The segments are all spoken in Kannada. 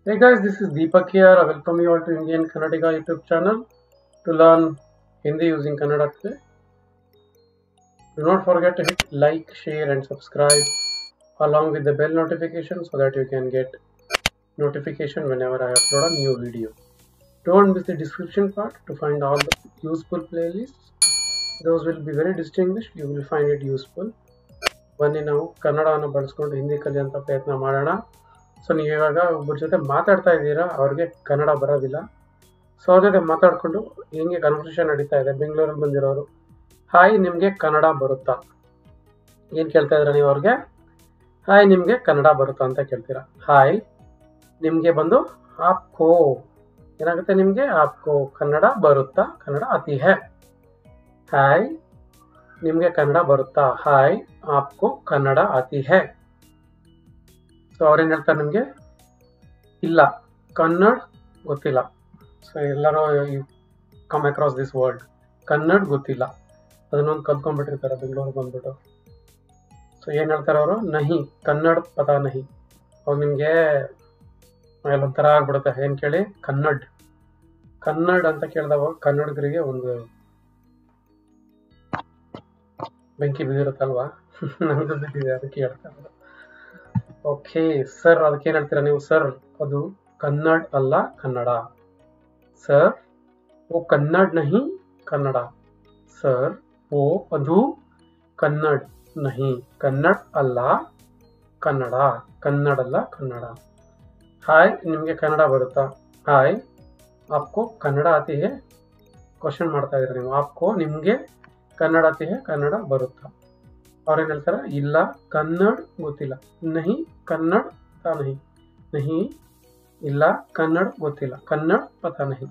Hey guys, this is Deepak here. I welcome you all to Indian Kannadiga YouTube channel to learn Hindi using Kannada today. Do not forget to hit like, share and subscribe along with the bell notification so that you can get notification whenever I upload a new video. Don't miss the description part to find all the useful playlists. Those will be very distinguished. You will find it useful. ಬನ್ನಿ ನಾವು ಕನ್ನಡವನ್ನು ಬಳಸ್ಕೊಂಡು ಹಿಂದಿ ಕಲಿಯುವಂಥ ಪ್ರಯತ್ನ ಮಾಡೋಣ. ಸೊ ನೀವು ಇವಾಗ ಒಬ್ಬರ ಜೊತೆ ಮಾತಾಡ್ತಾ ಇದ್ದೀರಾ, ಅವ್ರಿಗೆ ಕನ್ನಡ ಬರೋದಿಲ್ಲ. ಸೊ ಅವ್ರ ಜೊತೆ ಮಾತಾಡಿಕೊಂಡು ಹೆಂಗೆ ಕನ್ವರ್ಸೇಷನ್ ನಡೀತಾ ಇದೆ. ಬೆಂಗಳೂರಲ್ಲಿ ಬಂದಿರೋರು, ಹಾಯ್ ನಿಮಗೆ ಕನ್ನಡ ಬರುತ್ತಾ ಏನು ಕೇಳ್ತಾ ಇದ್ದೀರಾ ನೀವು ಅವ್ರಿಗೆ? ಹಾಯ್ ನಿಮಗೆ ಕನ್ನಡ ಬರುತ್ತಾ ಅಂತ ಕೇಳ್ತೀರಾ. ಹಾಯ್ ನಿಮಗೆ ಬಂದು ಆಪ್ಕೋ ಏನಾಗುತ್ತೆ, ನಿಮಗೆ ಆಪ್ಕೋ ಕನ್ನಡ ಬರುತ್ತಾ, ಕನ್ನಡ ಅತಿ ಹೇ. ಹಾಯ್ ನಿಮಗೆ ಕನ್ನಡ ಬರುತ್ತಾ, ಹಾಯ್ ಆಪ್ಕೋ ಕನ್ನಡ ಆತಿ ಹೇ. ಸೊ ಅವ್ರೇನು ಹೇಳ್ತಾರೆ ನಿಮಗೆ? ಇಲ್ಲ ಕನ್ನಡ ಗೊತ್ತಿಲ್ಲ. ಸೊ ಎಲ್ಲರೂ you come across this word, Kannada ಗೊತ್ತಿಲ್ಲ, ಅದನ್ನೊಂದು ಕಲ್ತ್ಕೊಂಡ್ಬಿಟ್ಟಿರ್ತಾರೆ ಬೆಂಗಳೂರಿಗೆ ಬಂದ್ಬಿಟ್ಟು. ಸೊ ಏನು ಹೇಳ್ತಾರೆ ಅವರು? ನಹಿ ಕನ್ನಡ ಪದ ನಹಿ. ಅವಾಗ ನಿಮಗೆ ಒಂಥರ ಆಗ್ಬಿಡುತ್ತೆ. ಏನು ಕೇಳಿ? ಕನ್ನಡ ಅಂತ ಕೇಳಿದವಾಗ ಕನ್ನಡಿಗರಿಗೆ ಒಂದು ಬೆಂಕಿ ಬಿದ್ದಿರುತ್ತಲ್ವಾ, ನಂದು ಬಿದ್ದಿದೆ, ಅದಕ್ಕೆ ಹೇಳ್ತಾ ಇರೋದು. ಓಕೆ ಸರ್, ಅದಕ್ಕೆ ಏನು ಹೇಳ್ತೀರಾ ನೀವು? ಸರ್ ಅದು ಕನ್ನಡ ಅಲ್ಲ ಕನ್ನಡ. ಸರ್ ಓ ಕನ್ನಡ ನಹಿ ಕನ್ನಡ. ಸರ್ ಓ ಅದು ಕನ್ನಡ ನಹಿ, ಕನ್ನಡ ಅಲ್ಲ ಕನ್ನಡ, ಕನ್ನಡ ಅಲ್ಲ ಕನ್ನಡ. ಹಾಯ್ ನಿಮಗೆ ಕನ್ನಡ ಬರುತ್ತಾ? ಹಾಯ್ ಆಪ್ಕೋ ಕನ್ನಡ ಆತಿ ಹೇ. ಕ್ವಶನ್ ಮಾಡ್ತಾ ಇದ್ದೀರಾ ನೀವು. ಆಪ್ಕೋ ನಿಮಗೆ ಕನ್ನಡ ಆತಿ ಹೇ, ಕನ್ನಡ ಬರುತ್ತಾ? ಅವ್ರೇನು ಹೇಳ್ತಾರೆ? ಇಲ್ಲ ಕನ್ನಡ ಗೊತ್ತಿಲ್ಲ. ನಹಿ ಕನ್ನಡ ಪತಾ ನಹಿ. ನಹಿ ಇಲ್ಲ ಕನ್ನಡ ಗೊತ್ತಿಲ್ಲ, ಕನ್ನಡ ಪತಾ ನಹಿ.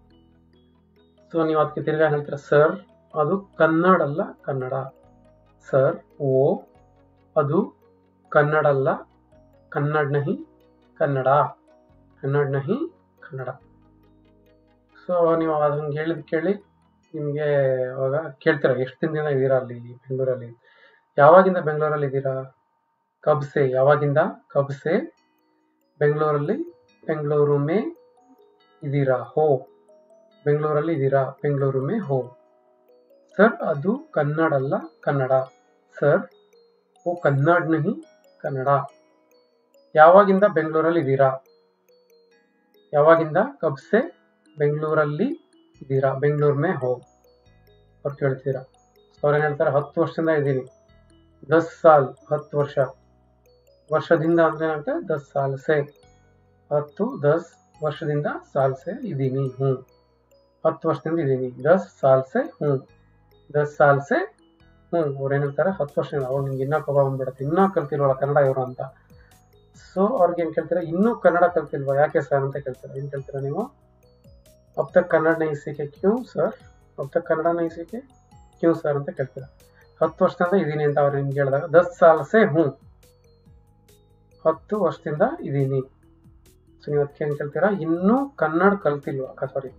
ಸೊ ನೀವು ಅದಕ್ಕೆ ತಿರ್ಗಾ ಹೇಳ್ತೀರಾ, ಸರ್ ಅದು ಕನ್ನಡ ಅಲ್ಲ ಕನ್ನಡ. ಸರ್ ಓ ಅದು ಕನ್ನಡ ಅಲ್ಲ, ಕನ್ನಡ ನಹಿ ಕನ್ನಡ, ಕನ್ನಡ ನಹಿ ಕನ್ನಡ. ಸೊ ನೀವು ಅದನ್ನು ಹೇಳಿದ್ ಕೇಳಿ ನಿಮಗೆ ಅವಾಗ ಕೇಳ್ತೀರಾ, ಎಷ್ಟು ದಿನದಿಂದ ಇದ್ದೀರಾ ಅಲ್ಲಿ ಬೆಂಗಳೂರಲ್ಲಿ? ಯಾವಾಗಿಂದ ಬೆಂಗಳೂರಲ್ಲಿ ಇದ್ದೀರಾ? ಕಬ್ಸೆ. ಯಾವಾಗಿಂದ? ಕಬ್ಸೆ ಬೆಂಗಳೂರಲ್ಲಿ. ಬೆಂಗಳೂರು ಮೇ ಇದ್ದೀರಾ? ಹೋ ಬೆಂಗಳೂರಲ್ಲಿ ಇದ್ದೀರಾ? ಬೆಂಗಳೂರು ಮೇ ಹೋ. ಸರ್ ಅದು ಕನ್ನಡ ಅಲ್ಲ ಕನ್ನಡ. ಸರ್ ಓ ಕನ್ನಡ ನಹಿ ಕನ್ನಡ. ಯಾವಾಗಿಂದ ಬೆಂಗಳೂರಲ್ಲಿ ಇದ್ದೀರಾ? ಯಾವಾಗಿಂದ? ಕಬ್ಸೆ ಬೆಂಗಳೂರಲ್ಲಿ ಇದ್ದೀರಾ? ಬೆಂಗಳೂರು ಮೇ ಹೋ ಅವ್ರು ಕೇಳ್ತೀರಾ. ಅವ್ರೇನು ಹೇಳ್ತಾರೆ? 10 ವರ್ಷದಿಂದ ಇದ್ದೀನಿ. 10 ಸಾಲ್ 10 ವರ್ಷ. ವರ್ಷದಿಂದ ಅಂದ್ರೆ ಏನಾಗುತ್ತೆ? 10 ಸಾಲ್ ಸೆ. 10 ವರ್ಷದಿಂದ ಸಾಲ್ ಸೆ ಇದ್ದೀನಿ. 10 ವರ್ಷದಿಂದ ಇದ್ದೀನಿ. 10 ಸಾಲ್ ಸೆ 10 ಸಾಲ್ ಸೆ ಅವ್ರೇನು ಹೇಳ್ತಾರೆ? 10 ವರ್ಷದಿಂದ. ಅವ್ರು ನಿಮ್ಗೆ ಇನ್ನೂ ಕೋಪ ಬಂದ್ಬಿಡುತ್ತೆ, ಇನ್ನೂ ಕಲ್ತಿಲ್ವಲ್ಲ ಕನ್ನಡ ಇವರು ಅಂತ. ಸೊ ಅವ್ರಿಗೆ ಏನು ಕೇಳ್ತೀರಾ? ಇನ್ನೂ ಕನ್ನಡ ಕಲ್ತಿಲ್ವಾ, ಯಾಕೆ ಸರ್ ಅಂತ ಕೇಳ್ತೀರಾ. ಏನು ಕೇಳ್ತೀರಾ ನೀವು? अब तक कन्नड़ नहीं सीखे क्यों सर? अब तक कन्नड़ नहीं सीखे क्यों सर ಅಂತ ಕೇಳ್ತೀರಾ. 10 ವರ್ಷದಿಂದ ಇದ್ದೀನಿ ಅಂತ ಅವ್ರು ನಿಮ್ಗೆ ಹೇಳಿದಾಗ 10 ಸಾಲ್ ಸೆ 10 ವರ್ಷದಿಂದ ಇದ್ದೀನಿ. ಸೊ ನೀವು ಅದಕ್ಕೆ ಏನು ಕೇಳ್ತೀರಾ? ಇನ್ನೂ ಕನ್ನಡ ಕಲ್ತಿಲ್ವಾ, ಸಾರಿ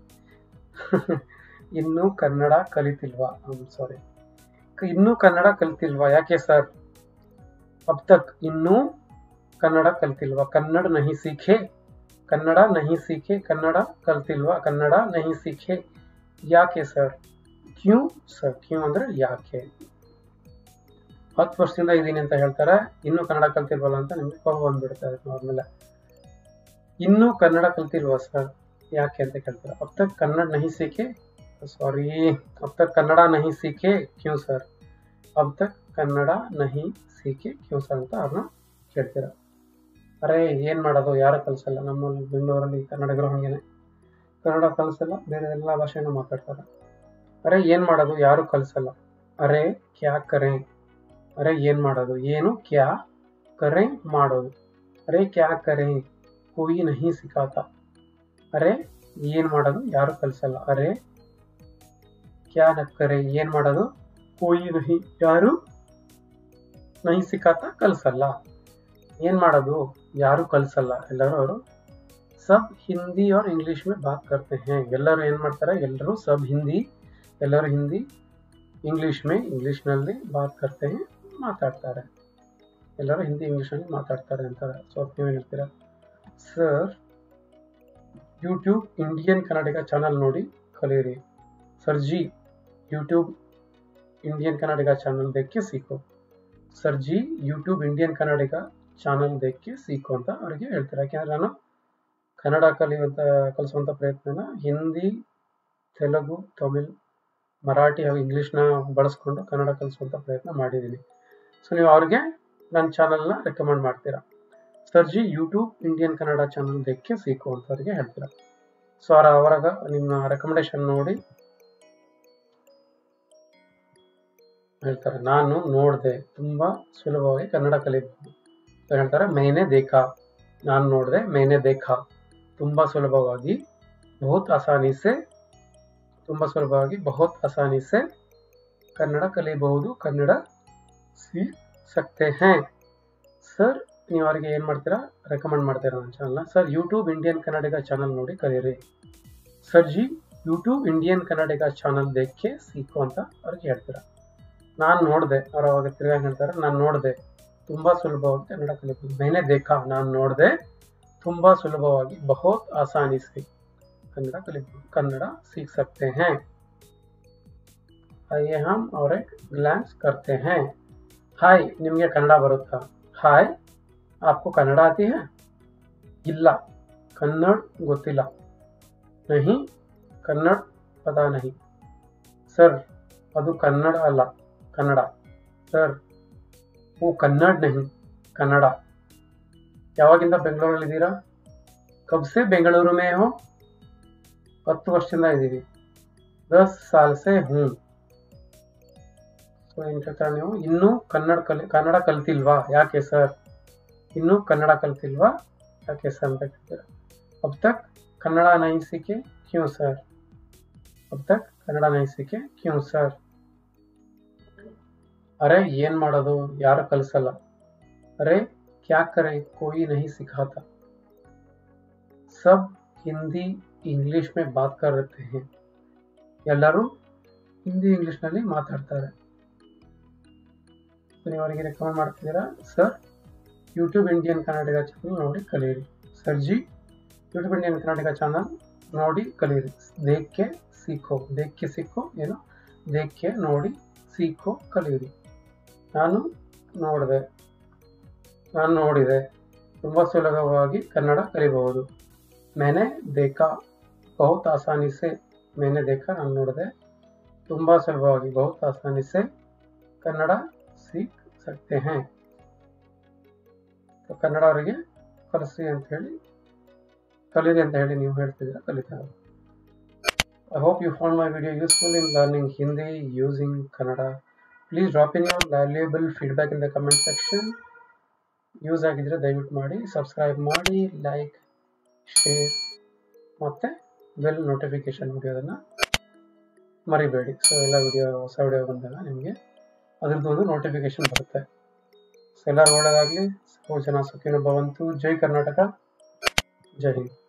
ಇನ್ನೂ ಕನ್ನಡ ಕಲಿತಿಲ್ವಾ, ಸಾರಿ ಇನ್ನೂ ಕನ್ನಡ ಕಲ್ತಿಲ್ವಾ, ಯಾಕೆ ಸರ್? ಅಬ್ ತಕ್ ಇನ್ನೂ ಕನ್ನಡ ಕಲ್ತಿಲ್ವಾ, ಕನ್ನಡ ನಹಿ ಸೀಖೆ, ಕನ್ನಡ ನಹಿ ಸೀಖೆ, ಕನ್ನಡ ಕಲ್ತಿಲ್ವಾ, ಕನ್ನಡ ನಹಿ ಸೀಖೆ, ಯಾಕೆ ಸರ್? Q sir. ಕ್ಯೂ ಅಂದ್ರೆ ಯಾಕೆ. 10 ವರ್ಷದಿಂದ ಇದ್ದೀನಿ ಅಂತ ಹೇಳ್ತಾರೆ, ಇನ್ನೂ ಕನ್ನಡ ಕಲ್ತಿಲ್ವಲ್ಲ ಅಂತ ನಿಮ್ಗೆ ಕೋಪ ಬಂದ್ಬಿಡುತ್ತೆ ಅವ್ರ ಮೇಲೆ. ಇನ್ನೂ ಕನ್ನಡ ಕಲ್ತಿಲ್ವಾ ಸರ್, ಯಾಕೆ ಅಂತ ಕೇಳ್ತಾರೆ. ಅಬ್ ತಕ್ ಕನ್ನಡ ನಹಿ ಸೀಖೆ, ಸಾರಿ ಅಬ್ ತಕ್ ಕನ್ನಡ ನಹಿ ಸೀಖೆ ಕ್ಯೂ ಸರ್. ಅಬ್ ತಕ್ ಕನ್ನಡ ನಹಿ ಸೀಖೆ ಕ್ಯೂ ಸರ್ ಅಂತ ಅವ್ರನ್ನ ಕೇಳ್ತೀರಾ. ಅರೆ ಏನು ಮಾಡೋದು, ಯಾರು ಕಲಿಸಲ್ಲ. ನಮ್ಮಲ್ಲಿ ಬೆಂಗಳೂರಲ್ಲಿ ಕನ್ನಡಿಗರು ಹಂಗೇನೆ, ಕನ್ನಡ ಕಲಿಸಲ್ಲ, ಬೇರೆ ಎಲ್ಲ ಭಾಷೆನೂ ಮಾತಾಡ್ತಾರೆ. ಅರೆ ಏನು ಮಾಡೋದು, ಯಾರು ಕಲಿಸಲ್ಲ. ಅರೆ ಕ್ಯಾ ಕರೆ, ಅರೆ ಏನು ಮಾಡೋದು, ಏನು ಕ್ಯಾ ಕರೆ ಮಾಡೋದು. ಅರೆ ಕ್ಯಾ ಕರೆ ಕೋಯಿ ನಹಿ ಸಿಖಾತ. ಅರೆ ಏನು ಮಾಡೋದು, ಯಾರು ಕಲಿಸಲ್ಲ. ಅರೆ ಕ್ಯಾ ನ ಕರೆ ಏನು ಮಾಡೋದು, ಕೋಯಿ ನಹಿ ಯಾರು ನಹಿ ಸಿಖಾತ ಕಲಿಸಲ್ಲ. ಏನು ಮಾಡೋದು, ಯಾರು ಕಲಿಸಲ್ಲ. ಎಲ್ಲರೂ ಅವರು ಸಬ್ ಹಿಂದಿ और इंग्लिश में बात करते हैं. ಎಲ್ಲರೂ ಏನು ಮಾಡ್ತಾರೆ? ಎಲ್ಲರೂ ಸಬ್ ಹಿಂದಿ, ಎಲ್ಲರೂ ಹಿಂದಿ, ಇಂಗ್ಲಿಷ್ನಲ್ಲಿ ಬಾತ್ ಕರ್ತೆ हैं ಮಾತಾಡ್ತಾರೆ. ಎಲ್ಲರೂ ಹಿಂದಿ ಇಂಗ್ಲೀಷಲ್ಲಿ ಮಾತಾಡ್ತಾರೆ ಅಂತಾರೆ. ಸೊ ನೀವೇನು ಹೇಳ್ತೀರಾ? Sir YouTube Indian Kannadiga channel ನೋಡಿ ಕಲಿಯಿರಿ. Sir ji YouTube Indian Kannadiga channel देख के सीखो. Sir ji YouTube Indian Kannadiga channel देख के सीखो ಅಂತ ಅವರಿಗೆ ಹೇಳ್ತಾರೆ. ಯಾಕೆಂದ್ರೆ ನಾನು ಕನ್ನಡ ಕಲಿಸುವಂತ ಪ್ರಯತ್ನನ ಹಿಂದಿ, ತೆಲುಗು, ತಮಿಳ್, ಮರಾಠಿ ಹಾಗೂ ಇಂಗ್ಲಿಷ್ನ ಬಳಸ್ಕೊಂಡು ಕನ್ನಡ ಕಲಿಸುವಂತ ಪ್ರಯತ್ನ ಮಾಡಿದ್ದೀನಿ. ಸೊ ನೀವು ಅವ್ರಿಗೆ ನನ್ನ ಚಾನಲ್ನ ರೆಕಮೆಂಡ್ ಮಾಡ್ತೀರಾ. Sir ji YouTube Indian Kannada channel देख के सीखो ಅಂತ ಅವರಿಗೆ ಹೇಳ್ತೀರಾ. ಸೊ ಅವರಾಗ ನಿಮ್ಮ ರೆಕಮೆಂಡೇಶನ್ ನೋಡಿ ಹೇಳ್ತಾರೆ, ನಾನು ನೋಡಿದೆ, ತುಂಬಾ ಸುಲಭವಾಗಿ ಕನ್ನಡ ಕಲಿಬಹುದು. ಹೇಳ್ತಾರೆ मैंने देखा, ನಾನು ನೋಡಿದೆ, मैंने देखा, ತುಂಬಾ ಸುಲಭವಾಗಿ, बहुत आसानी से, ತುಂಬಾ ಸುಲಭವಾಗಿ, बहुत आसानी से ಕನ್ನಡ ಕಲಿಯಬಹುದು, ಕನ್ನಡ सीख सकते हैं. ಸರ್ ನೀವು ಅವರಿಗೆ ಏನು ಮಾಡ್ತೀರಾ, ರೆಕಮೆಂಡ್ ಮಾಡ್ತೀರಾ ನನ್ನ ಚಾನಲ್ನ. Sir YouTube Indian Kannadiga channel ನೋಡಿ ಕಲಿಯಿರಿ. Sir ji YouTube Indian Kannadiga channel देख के सीखो ಅಂತ ಅವ್ರಿಗೆ ಹೇಳ್ತೀರಾ. ನಾನು ನೋಡಿದೆ, ಅವರು ಅವಾಗ ತಿರ್ಗಾ ಹೇಳ್ತಾರೆ, ನಾನು ನೋಡಿದೆ, ತುಂಬಾ ಸುಲಭವಾಗಿ ಕನ್ನಡ ಕಲಿಬಹುದು. मैंने देखा, ನಾನು ನೋಡಿದೆ, ತುಂಬಾ ಸುಲಭವಾಗಿ, बहुत आसानी से ಕನ್ನಡ ಕಲಿಬಹುದು, ಕನ್ನಡ सीख सकते हैं. आइए हम और एक ग्लैंस करते हैं. ಹಾಯ್, ನಿಮಗೆ ಕನ್ನಡ ಬರುತ್ತಾ? ಹಾಯ್, आपको ಕನ್ನಡ आती है? ಇಲ್ಲ, ಕನ್ನಡ ಗೊತ್ತಿಲ್ಲ. नहीं, ಕನ್ನಡ पता नहीं. ಸರ್, ಅದು ಕನ್ನಡ ಅಲ್ಲ, ಕನ್ನಡ. ಸರ್, वो कन्नड़ नहीं, कन्नड़. ಯಾವಾಗಿಂದ ಬೆಂಗಳೂರಲ್ಲಿದ್ದೀರಾ? कब से बेंगलुरु में हो? 10 ವರ್ಷದಿಂದ ಇದ್ದೀವಿ. 10 साल से हूँ. ಸೊ ಏನು ಕೇಳ್ತಾರೆ ನೀವು, ಇನ್ನೂ ಕನ್ನಡ ಕಲ್ತಿಲ್ವಾ? ಯಾಕೆ ಸರ್? ಇನ್ನೂ ಕನ್ನಡ ಕಲ್ತಿಲ್ವಾ? ಯಾಕೆ ಸರ್ ಅಂತ ಕೇಳ್ತೀರಾ. अब तक ಕನ್ನಡ नहीं सीखे क्यों सर? अब तक ಕನ್ನಡ नहीं सीखे क्यों सर? अरे ಏನ್ ಮಾಡೋದು, ಯಾರು ಕಲಿಸಲ್ಲ. अरे क्या करे, कोई नहीं सिखाता. सब हिंदी इंग्लिश में बात करते हैं. ಎಲ್ಲರೂ ಹಿಂದಿ ಇಂಗ್ಲಿಷ್ನಲ್ಲಿ ಮಾತಾಡ್ತಾರೆ. ನೀವು ಅವರಿಗೆ ರೆಕಮೆಂಡ್ ಮಾಡ್ತಿದ್ದೀರಾ. Sir YouTube Indian Kannadiga channel ನೋಡಿ ಕಲಿಯಿರಿ. Sir ji YouTube Indian Kannadiga channel ನೋಡಿ ಕಲಿಯಿರಿ. देख के सीखो, देख के सीखो ಏನು, देख के ನೋಡಿ, सीखो ಕಲಿಯಿರಿ. ನಾನು ನೋಡಿದೆ, ತುಂಬಾ ಸುಲಭವಾಗಿ ಕನ್ನಡ ಕಲಿಯಬಹುದು. मैंने देखा, बहुत आसानी से, मैंने देखा, ನಾನು ನೋಡಿದೆ, ತುಂಬಾ ಸುಲಭವಾಗಿ, बहुत आसानी से ಕನ್ನಡ सीख सकते हैं. ಕನ್ನಡ ಅವರಿಗೆ ಕಲಿಸಿ ಅಂತ ಹೇಳಿ, ಕಲೀರಿ ಅಂತ ಹೇಳಿ ನೀವು ಹೇಳ್ತಿದ್ದೀರಾ, ಕಲಿತಾರೆ. I hope you found my video useful in learning Hindi using Kannada. Please drop in your valuable feedback in the comment section. Use ಆಗಿದ್ರೆ ದಯವಿಟ್ಟು ಮಾಡಿ, ಸಬ್ಸ್ಕ್ರೈಬ್ ಮಾಡಿ, ಲೈಕ್, ಶೇರ್ ಮತ್ತು ಬೆಲ್ ನೋಟಿಫಿಕೇಶನ್ ಹೊಡೆಯೋದನ್ನು ಮರಿಬೇಡಿ. ಸೊ ಎಲ್ಲ ಹೊಸ ವಿಡಿಯೋ ಬಂದಾಗ ನಿಮಗೆ ಅದರದ್ದು ಒಂದು ನೋಟಿಫಿಕೇಶನ್ ಬರುತ್ತೆ. ಸೊ ಎಲ್ಲರೂ ಒಳ್ಳೆಯದಾಗಲಿ. ಸರ್ವೇ ಜನ ಸುಖಿನೋ ಭವಂತು. ಜೈ ಕರ್ನಾಟಕ, ಜೈ ಹಿಂದ್.